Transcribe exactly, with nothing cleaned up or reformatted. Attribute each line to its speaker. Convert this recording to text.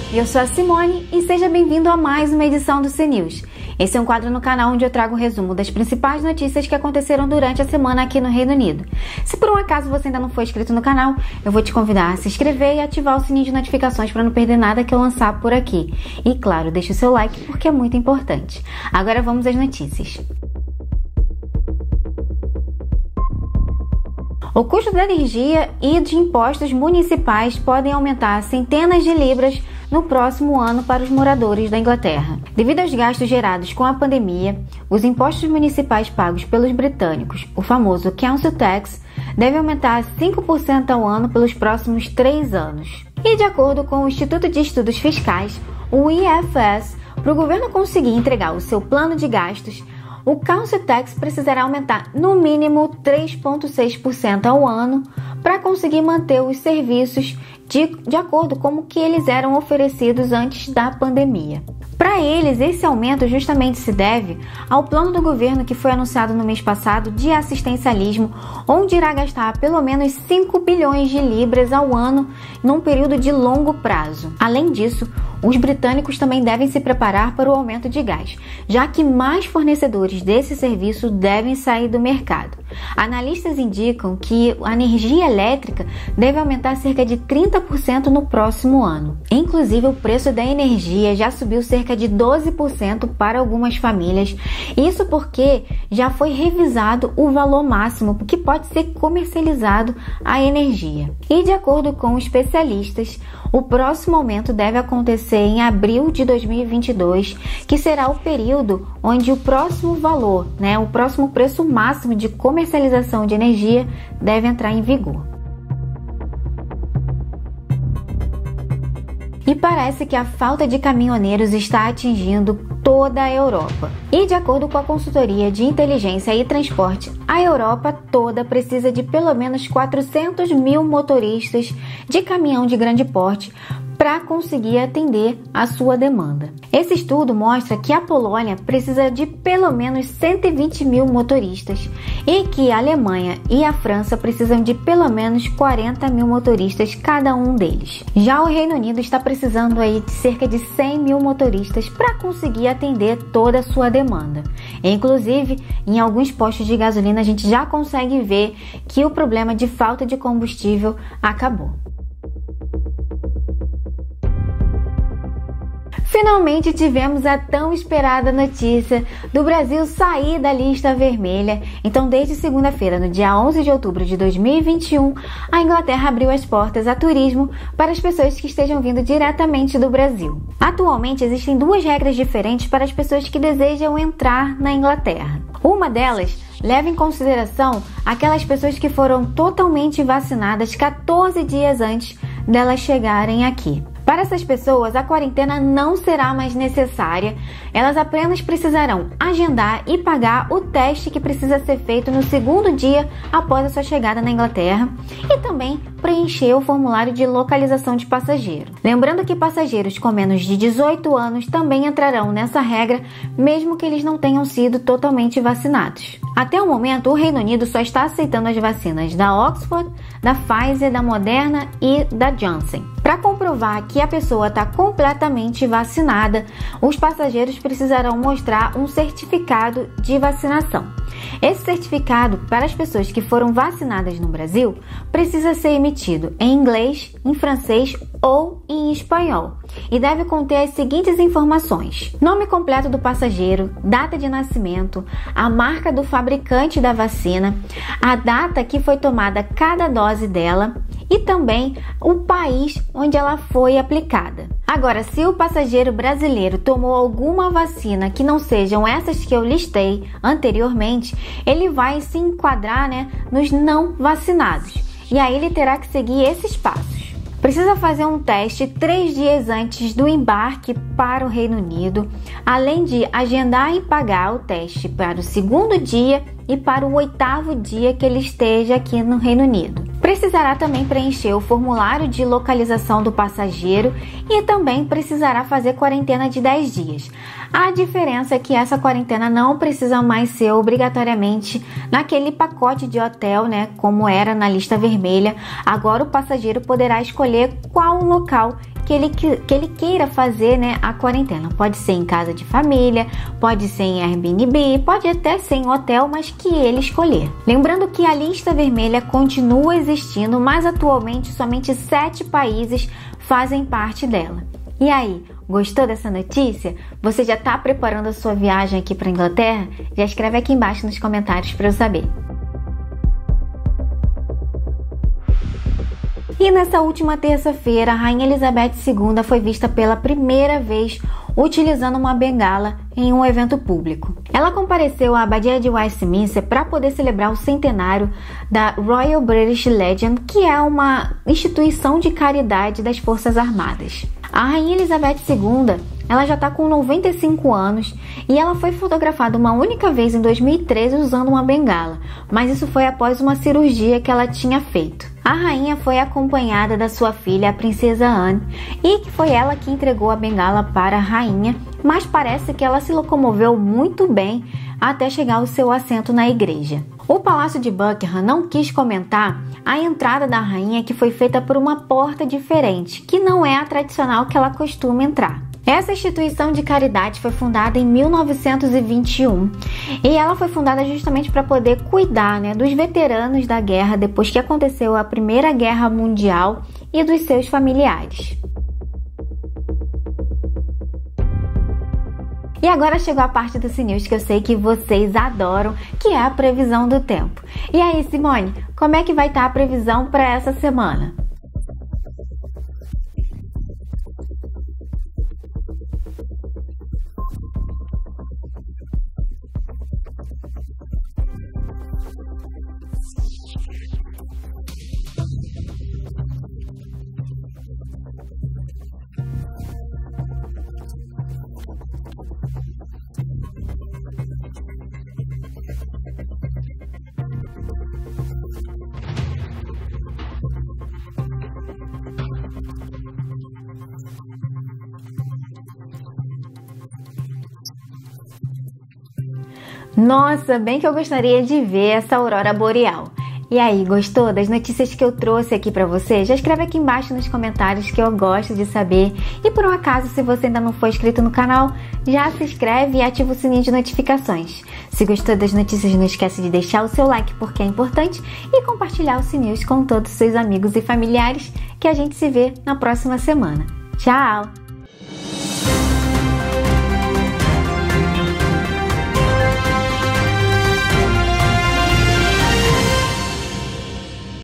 Speaker 1: eu sou a Simone e seja bem-vindo a mais uma edição do C News. Esse é um quadro no canal onde eu trago um resumo das principais notícias que aconteceram durante a semana aqui no Reino Unido. Se por um acaso você ainda não for inscrito no canal, eu vou te convidar a se inscrever e ativar o sininho de notificações para não perder nada que eu lançar por aqui. E claro, deixe o seu like porque é muito importante. Agora vamos às notícias. O custo da energia e de impostos municipais podem aumentar centenas de libras no próximo ano para os moradores da Inglaterra. Devido aos gastos gerados com a pandemia, os impostos municipais pagos pelos britânicos, o famoso Council Tax, deve aumentar cinco por cento ao ano pelos próximos três anos. E de acordo com o Instituto de Estudos Fiscais, o I F S, para o governo conseguir entregar o seu plano de gastos, o Council Tax precisará aumentar no mínimo três vírgula seis por cento ao ano para conseguir manter os serviços de, de acordo com o que eles eram oferecidos antes da pandemia. Para eles, esse aumento justamente se deve ao plano do governo que foi anunciado no mês passado de assistencialismo, onde irá gastar pelo menos cinco bilhões de libras ao ano num período de longo prazo. Além disso, os britânicos também devem se preparar para o aumento de gás, já que mais fornecedores desse serviço devem sair do mercado. Analistas indicam que a energia elétrica deve aumentar cerca de trinta por cento no próximo ano. Inclusive, o preço da energia já subiu cerca de doze por cento para algumas famílias, isso porque já foi revisado o valor máximo que pode ser comercializado a energia. E de acordo com especialistas, o próximo aumento deve acontecer em abril de dois mil e vinte e dois, que será o período onde o próximo valor, né, o próximo preço máximo de comercialização de energia deve entrar em vigor. E parece que a falta de caminhoneiros está atingindo toda a Europa. E de acordo com a consultoria de inteligência e transporte, a Europa toda precisa de pelo menos quatrocentos mil motoristas de caminhão de grande porte para conseguir atender a sua demanda. Esse estudo mostra que a Polônia precisa de pelo menos cento e vinte mil motoristas e que a Alemanha e a França precisam de pelo menos quarenta mil motoristas cada um deles. Já o Reino Unido está precisando aí de cerca de cem mil motoristas para conseguir atender toda a sua demanda. Inclusive, em alguns postos de gasolina a gente já consegue ver que o problema de falta de combustível acabou. Finalmente tivemos a tão esperada notícia do Brasil sair da lista vermelha. Então, desde segunda-feira, no dia onze de outubro de dois mil e vinte e um, a Inglaterra abriu as portas a turismo para as pessoas que estejam vindo diretamente do Brasil. Atualmente, existem duas regras diferentes para as pessoas que desejam entrar na Inglaterra. Uma delas leva em consideração aquelas pessoas que foram totalmente vacinadas quatorze dias antes delas chegarem aqui. Para essas pessoas, a quarentena não será mais necessária, elas apenas precisarão agendar e pagar o teste que precisa ser feito no segundo dia após a sua chegada na Inglaterra e também preencher o formulário de localização de passageiro. Lembrando que passageiros com menos de dezoito anos também entrarão nessa regra, mesmo que eles não tenham sido totalmente vacinados. Até o momento, o Reino Unido só está aceitando as vacinas da Oxford, da Pfizer, da Moderna e da Janssen. Para comprovar que a pessoa está completamente vacinada, os passageiros precisarão mostrar um certificado de vacinação. Esse certificado, para as pessoas que foram vacinadas no Brasil, precisa ser emitido em inglês, em francês ou em espanhol e deve conter as seguintes informações: nome completo do passageiro, data de nascimento, a marca do fabricante da vacina, a data que foi tomada cada dose dela e também o país onde ela foi aplicada. Agora, se o passageiro brasileiro tomou alguma vacina que não sejam essas que eu listei anteriormente, ele vai se enquadrar, né, nos não vacinados. E aí ele terá que seguir esses passos. Precisa fazer um teste três dias antes do embarque para o Reino Unido, além de agendar e pagar o teste para o segundo dia e para o oitavo dia que ele esteja aqui no Reino Unido. Precisará também preencher o formulário de localização do passageiro e também precisará fazer quarentena de dez dias. A diferença é que essa quarentena não precisa mais ser obrigatoriamente naquele pacote de hotel, né, como era na lista vermelha. Agora o passageiro poderá escolher qual local que ele, que ele queira fazer, né, a quarentena. Pode ser em casa de família, pode ser em Airbnb, pode até ser em hotel, mas que ele escolher. Lembrando que a lista vermelha continua existindo, mas atualmente somente sete países fazem parte dela. E aí, gostou dessa notícia? Você já está preparando a sua viagem aqui para a Inglaterra? Já escreve aqui embaixo nos comentários para eu saber. E nessa última terça-feira, a Rainha Elizabeth segunda foi vista pela primeira vez utilizando uma bengala em um evento público. Ela compareceu à Abadia de Westminster para poder celebrar o centenário da Royal British Legion, que é uma instituição de caridade das Forças Armadas. A Rainha Elizabeth segunda, ela já está com noventa e cinco anos e ela foi fotografada uma única vez em dois mil e treze usando uma bengala, mas isso foi após uma cirurgia que ela tinha feito. A rainha foi acompanhada da sua filha, a princesa Anne, e que foi ela que entregou a bengala para a rainha, mas parece que ela se locomoveu muito bem até chegar ao seu assento na igreja. O Palácio de Buckingham não quis comentar a entrada da rainha, que foi feita por uma porta diferente, que não é a tradicional que ela costuma entrar. Essa instituição de caridade foi fundada em mil novecentos e vinte e um e ela foi fundada justamente para poder cuidar, né, dos veteranos da guerra depois que aconteceu a Primeira Guerra Mundial e dos seus familiares. E agora chegou a parte do CNews que eu sei que vocês adoram, que é a previsão do tempo. E aí, Simone, como é que vai estar a previsão para essa semana? Nossa, bem que eu gostaria de ver essa aurora boreal. E aí, gostou das notícias que eu trouxe aqui pra você? Já escreve aqui embaixo nos comentários que eu gosto de saber. E por um acaso, se você ainda não for inscrito no canal, já se inscreve e ativa o sininho de notificações. Se gostou das notícias, não esquece de deixar o seu like porque é importante e compartilhar o CNews com todos os seus amigos e familiares, que a gente se vê na próxima semana. Tchau!